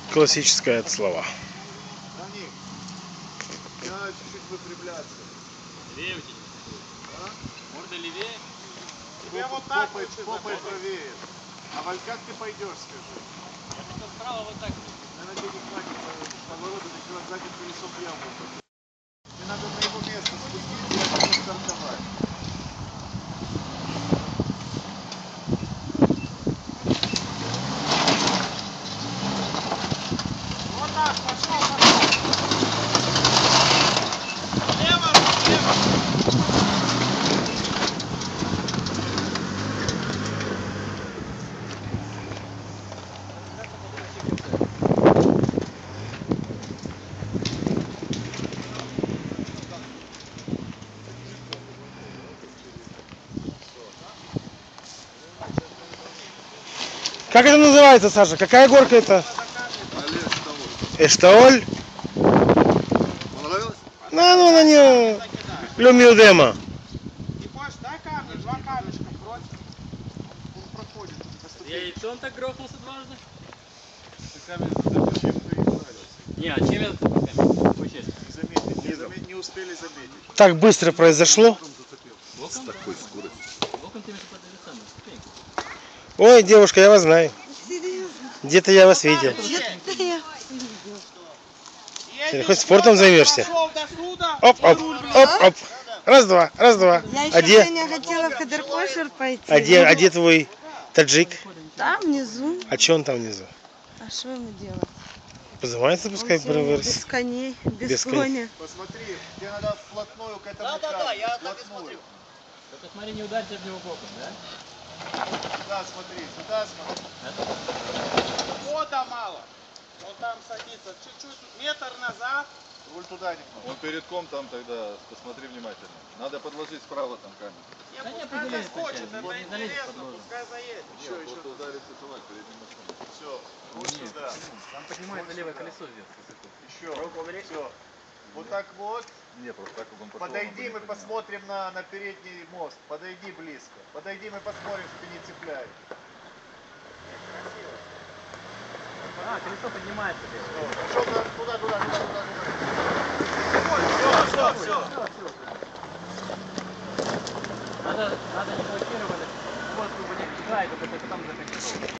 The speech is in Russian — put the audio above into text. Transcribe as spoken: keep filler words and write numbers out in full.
Классическая от слова. Ник, мне надо чуть-чуть выпрямляться. Левее у тебя? А? Морда левее? Тебе вот так попой, попой правее. А Валь, как ты пойдешь, скажи? Я что справа вот так. Наверное, тебе не хватит поворота, ты когда задним колесом в яму упадешь. Мне надо на его место спуститься и оттуда стартовать. Вот так, пошел, пошел. Лево, лево. Как это называется, Саша? Какая горка это? Эштаоль? Понравилось? На, ну на нее. Люмиудема. Не хочешь, дай камни, два камешка брось. Он проходит. Я и он так грохнулся дважды? Ты камень зацепил, чем ты и ударился. Не, а чем я зацепил камень? Какой частью? Не заметили, не, заметили, не успели заметить. Так быстро произошло. Боком? С такой скоростью. Боком тебе подали самый ступеньку. Ой, девушка, я вас знаю. Где-то я вас видел. Где-то я Ты хоть спортом займешься? Оп, оп, оп, оп. Раз, два, раз, два. Я еще А где, сегодня хотела в Хадеркошер пойти. а где, а где твой таджик? Там внизу. А че он там внизу? А что ему делать? Позывается, пускай Он сегодня проверс. без коней, без, Без коней. коня. Посмотри, тебе надо вплотную к этому. Да, да, да, я так и смотрю. Только смотри, не ударь тебя в него боком, да? Сюда смотри, сюда смотри. Хода мало. Он там садится чуть-чуть, метр назад. Руль туда немного. Он перед ком там тогда, посмотри внимательно. Надо подложить справа там камень. Не, Да не, пускай определяй, заскочит, зачем? это Не залезет под интересно, ножом. пускай заедет. Еще, Нет, еще. просто ударится товар передним мостом. Все, вот сюда. Там поднимается левое колесо вверх. Еще. Все. Вот так вот. Не, просто так как он пошел. Подойди, мы посмотрим на, на передний мост. Подойди близко. Подойди, мы посмотрим, что не цепляет. А, колесо поднимается. Пошел туда, туда, туда, туда, туда. Все, все, все. Надо, надо не блокировать. Вот, не кидай, только ты потом захотел.